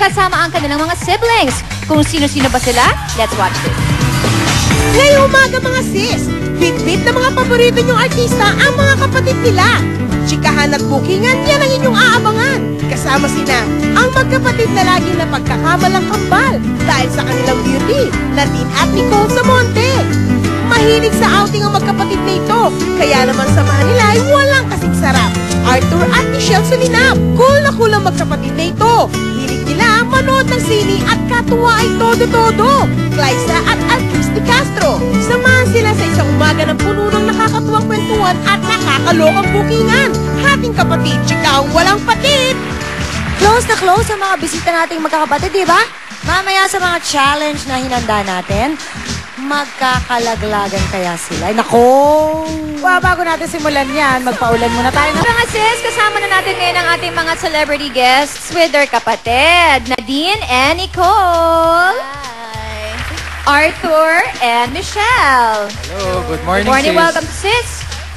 kasama ang kanilang mga siblings. Kung sino-sino ba sila, let's watch this. Ngayong umaga mga sis, bit-bit na mga paborito niyong artista ang mga kapatid nila. Chikahan at bookingan, yan ang inyong aabangan. Kasama sina ang magkapatid na laging napagkakamalang kambal dahil sa kanilang beauty, Nadine at Nicole Samonte. Mahilig sa outing ang magkapatid na ito, kaya naman samahan nila ay walang kasing sarap. Arthur at Michelle Solinap, cool na cool ang magkapatid na ito. Hilig nila manood ng sini at katuwa ay todo-todo. Glyza at Alcris de Castro, samahan sila sa isang umaga ng puno ng nakakatuwang kwentuhan at nakakalokang bookingan. Hating kapatid, chikahang walang patid. Close na close ang mga bisita nating magkakapatid, di ba? Mamaya sa mga challenge na hinanda natin, magkakalaglagan kaya sila. Ay, nako! Bago natin simulan yan, magpaulan muna tayo. Mga sis, kasama na natin ngayon ang ating mga celebrity guests with their kapatid, Nadine and Nicole. Hi. Arthur and Michelle. Hello, good morning, Good morning, sis. welcome sis.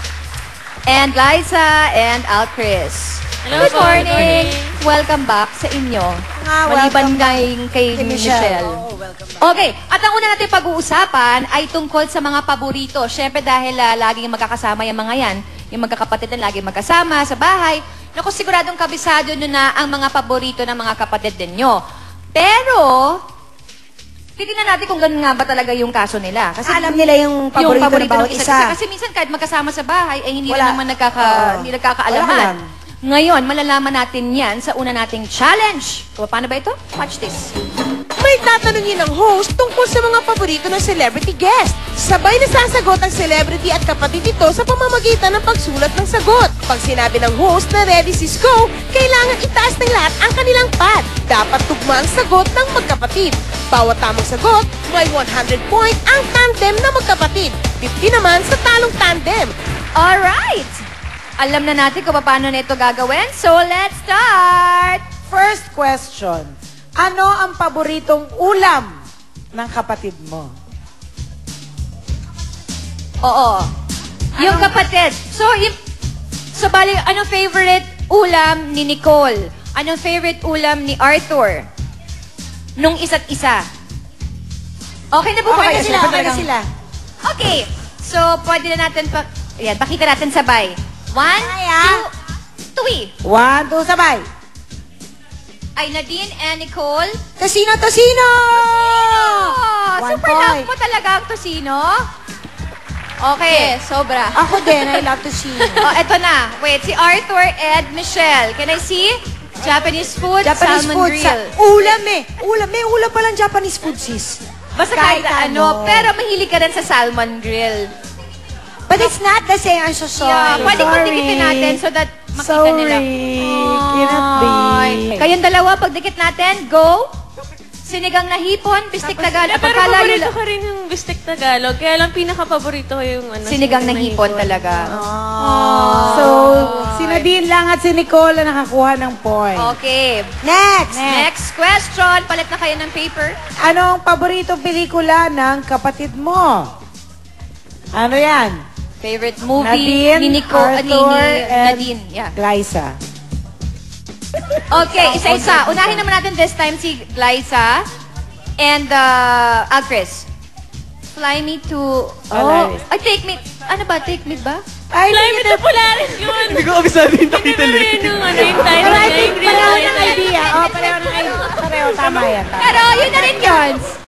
And Liza and Alcris. Hello Good po, morning. good morning. Welcome back sa inyo. welcome Maliban kay kay Michelle. Okay, at ang una natin pag-uusapan ay tungkol sa mga paborito. Siyempre dahil laging magkakasama yung mga yan, yung magkakapatid na laging magkasama sa bahay. Naku, siguradong kabisado nyo na ang mga paborito ng mga kapatid ninyo. Pero, titignan natin kung ganun nga ba talaga yung kaso nila. Kasi Alam nila yung paborito ng bawat ng isa. Kasi minsan kahit magkasama sa bahay, ay hindi Wala. na naman hindi Wala nagkakaalaman. alam. Ngayon, malalaman natin yan sa una nating challenge. So, paano ba ito? Watch this. May tatanungin ng host tungkol sa mga paborito ng celebrity guest. Sabay na sasagot ang celebrity at kapatid ito sa pamamagitan ng pagsulat ng sagot. Pag sinabi ng host na ready sis go, kailangan itaas ng lahat ang kanilang pad. Dapat tugma ang sagot ng magkapatid. Bawat tamang sagot, may 100 point ang tandem na magkapatid. 50 naman sa talong tandem. Alright! Alam na natin kung paano na ito gagawin. So, let's start! First question. Ano ang paboritong ulam ng kapatid mo? Oo. Yung kapatid. So bali, anong favorite ulam ni Nicole? Anong favorite ulam ni Arthur? Nung isa't isa. Okay na po ba kayo? Okay na sila. Okay. So, pwede na natin ayan, pakita natin sabay. 1, 2, 3. 1, 2, sabay. Ay, Nadine and Nicole. Tosino, tosino! Oh, One super love point. mo talaga ang tosino. Okay, sobra. Ako din, I love tosino. Oh, eto na. Wait, si Arthur and Michelle. Can I see? Japanese food, Japanese salmon food. grill. Ulam eh. Ulam. May ulam palang Japanese food, sis. Basta kahit ano. Pero mahilig ka rin sa salmon grill. But it's not the same. I'm so sorry. Yeah, pwede ko dikitin natin so that makita nila. Cannot be. Kayong dalawa, pag dikit natin, go. Sinigang na hipon, bistik Tagalog. Pero Pagkalayo paborito ko rin yung bistek Tagalog. Kaya lang pinaka-paborito ko yung sinigang na hipon talaga. So, si Nadine lang at si Nicole ang nakakuha ng point. Okay. Next. Next question. Palit na kayo ng paper. Ano ang paboritong pelikula ng kapatid mo? Ano yan? Favorite movie Nadine, ni Nicole, Arthur, and Nadine. Yeah. Glyza. Okay, isa-isa. Unahin naman natin this time si Glyza and Alcris. Fly me to... Polaris. Ay, take me... Ano ba? Take me ba? Ay, Fly me to Polaris yun! Hindi ko kabisado yung Hindi title ko eh. rin yung yung title Pero I niya, think yung real pareho ng title. idea. Pareho ng idea. Pareho, tama yan. Pero yun na rin yun.